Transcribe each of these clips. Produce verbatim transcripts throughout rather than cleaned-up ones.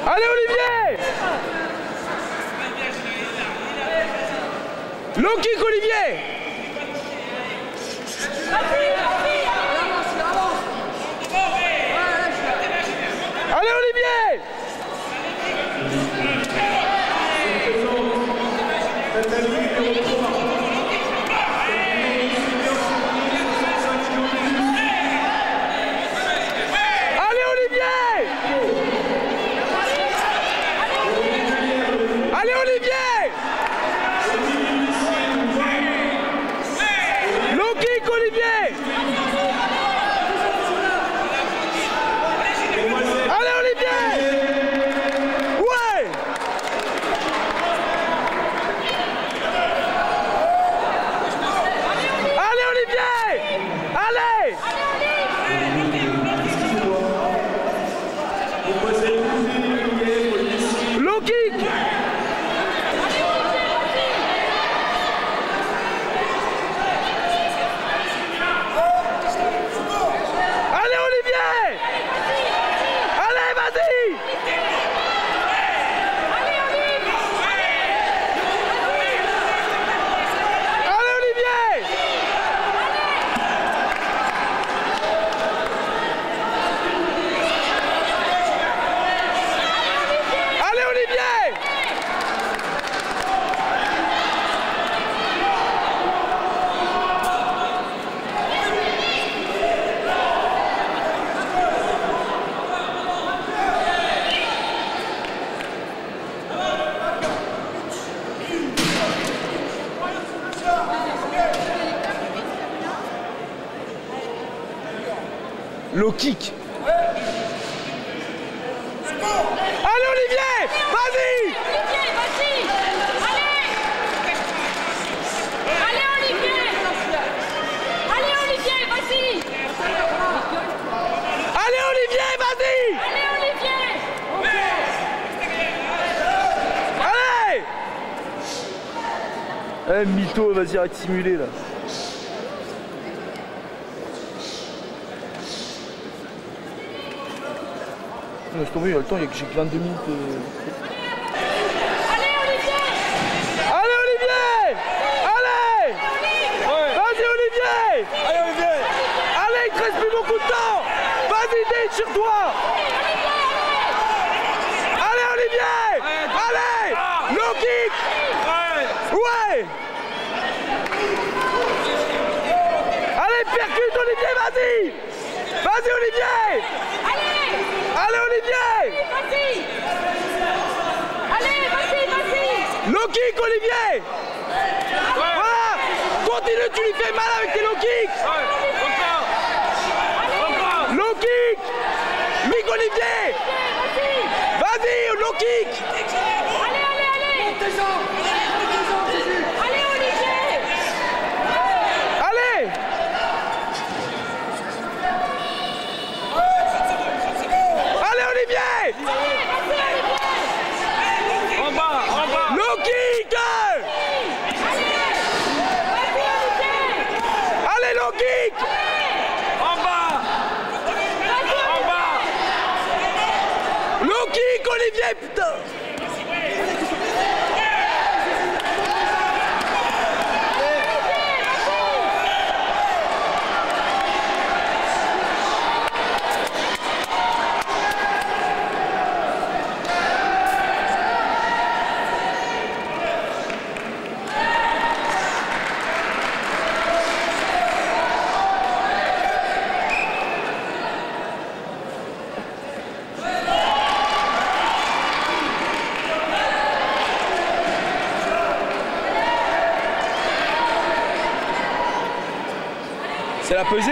Allez Olivier! Low kick Olivier! Allez Olivier! Allez Olivier! Allez Olivier! Low kick Olivier! Allez Olivier! Ouais! Allez Olivier! Allez! Low kick! Allez Olivier! Allez, vas-y! Allez Olivier! Allez Olivier! Low kick. Allez Olivier, vas-y. Olivier, vas-y. Allez. Allez Olivier. Allez Olivier, vas-y. Allez Olivier, vas-y. Allez Olivier. Allez. Eh mytho, vas-y arrête de simuler là. Non, je tombe, il y a le temps, il y a que j'ai que vingt-deux minutes. Euh... Allez Olivier. Allez Olivier! Allez! Ouais. Vas-y Olivier! Allez Olivier! Allez, il te reste plus beaucoup de temps! Vas-y, déchire-toi! Allez Olivier! Allez! Low kick! Ouais! Allez, percute Olivier, vas-y! Vas-y Olivier! Allez Olivier! Vas-y. Allez, vas-y, vas-y. Low kick Olivier! Voilà! Continue, tu lui fais mal avec tes low kicks! Low kick! Mick Olivier! Vas-y, low kick! Allez, allez, allez. Allez Olivier. Allez! Allez Olivier! En bas, en bas! Low kick! Allez low kick! En bas! En bas! Low kick Olivier, putain! C'est la pesée?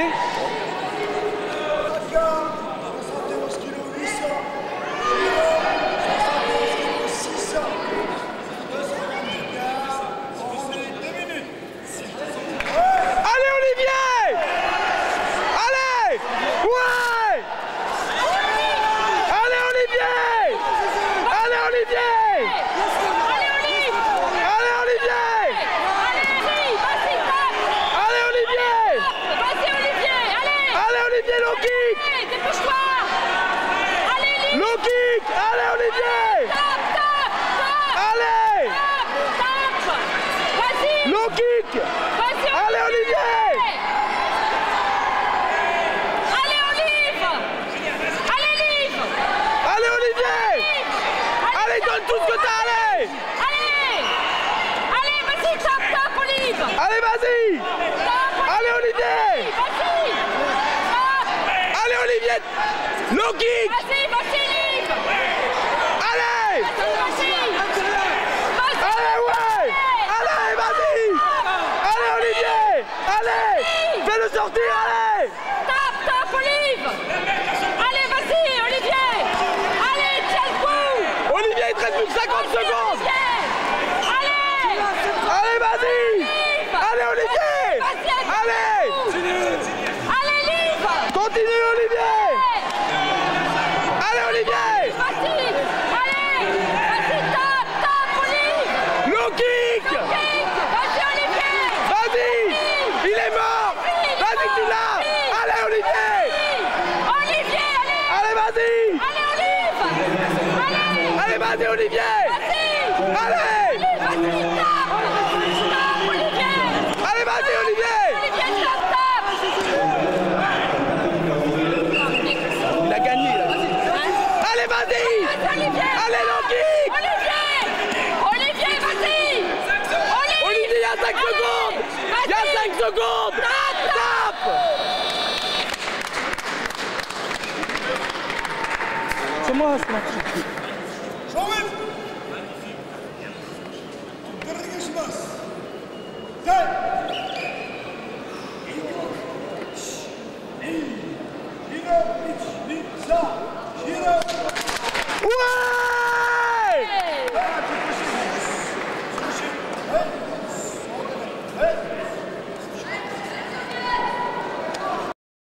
Allez Olivier! Allez! Ouais! Allez Olivier! Allez Olivier! Allez Olivier! Allez Olivier! Allez, vas-y. Allez, Olivier. Vas-y. Allez, Olivier. Low kick. Vas-y, vas-y, Liv. Allez. Vas-y. Allez, ouais. Allez, vas-y. Allez, Olivier. Allez. Fais-le sortir, allez. Tape, tape, Olive. Allez, vas-y, Olivier. Allez, tiens le coup. Olivier, il te reste plus que cinquante secondes. Allez. Allez, vas-y. Allez, Olivier. Allez. Allez, Liv. Continue, Olivier. Allez, Olivier. Vas-y. Allez. Vas-y, tape, tape, Olive. Low kick. Vas-y, Olivier. Vas-y. Il est mort. Vas-y, tu l'as. Allez, Olivier. Olivier, allez. Allez, vas-y. Allez, Olive. Allez. Allez, vas-y, Olivier. Vas-y. Allez. Vas-y, tape. Tape, Olivier. Allez, vas-y, Olivier. Olivier, tape, tape. Il a gagné, là. Allez, vas-y. Olivier. Allez, low kick. Olivier. Olivier, vas-y. Olivier. Olivier, il y a cinq secondes. Il y a cinq secondes. Tape. C'est moi, c'est moi. 正面お願いしますはいち、に、さん、ひろ Ouais.